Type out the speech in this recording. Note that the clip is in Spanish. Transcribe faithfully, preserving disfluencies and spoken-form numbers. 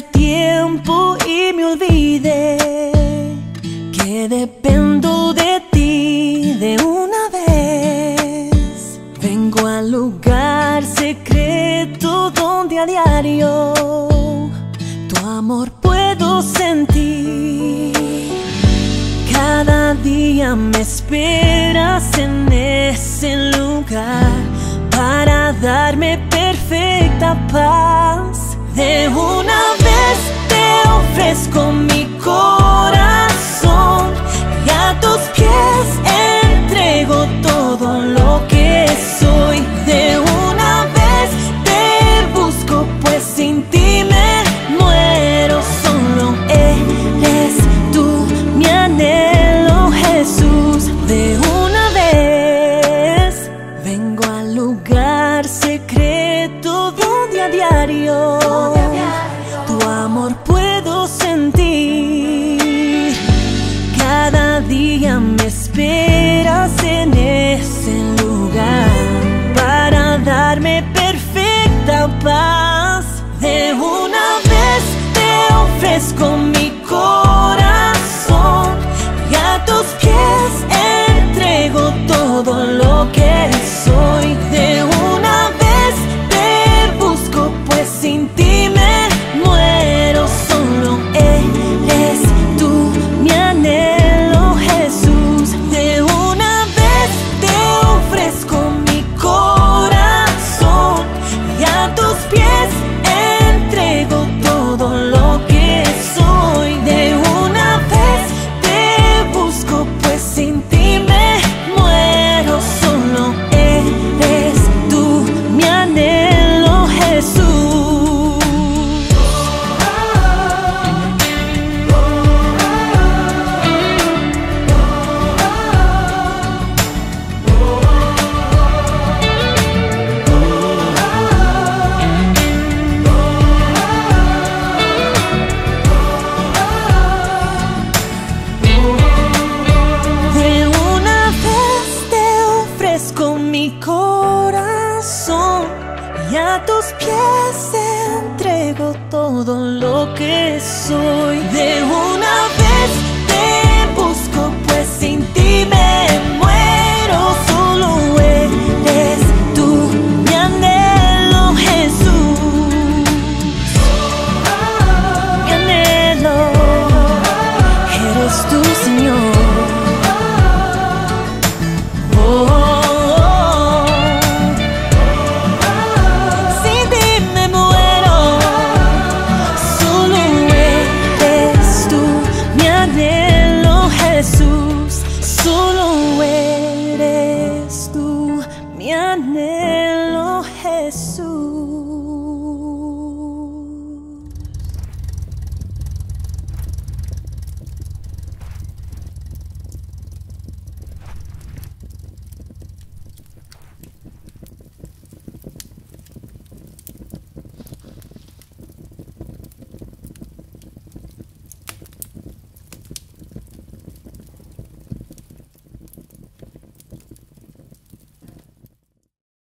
tiempo y me olvidé que dependo de ti de una vez. Vengo al lugar secreto donde a diario tu amor puedo sentir. Cada día me esperas en ese lugar para darme perfecta paz. De una vez te ofrezco mi corazón y a tus pies entrego todo lo que soy. De una vez te busco, pues sin ti me muero. Solo eres tú mi anhelo, Jesús. De una vez vengo al lugar secreto donde a diario tu amor puedo sentir. Cada día me esperas en ese lugar para darme perfecta paz. De una vez te ofrezco mi corazón y a tus pies entrego todo lo que soy. De una vez te busco, pues sin ti me muero. Solo eres tú mi anhelo, Jesús. De una vez te ofrezco mi corazón y a tus pies entrego todo lo que soy. De una vez te busco, pues sin ti me muero. Solo eres tú mi anhelo, Jesús. De una vez te ofrezco mi corazón y a tus pies entrego todo lo que soy. De una vez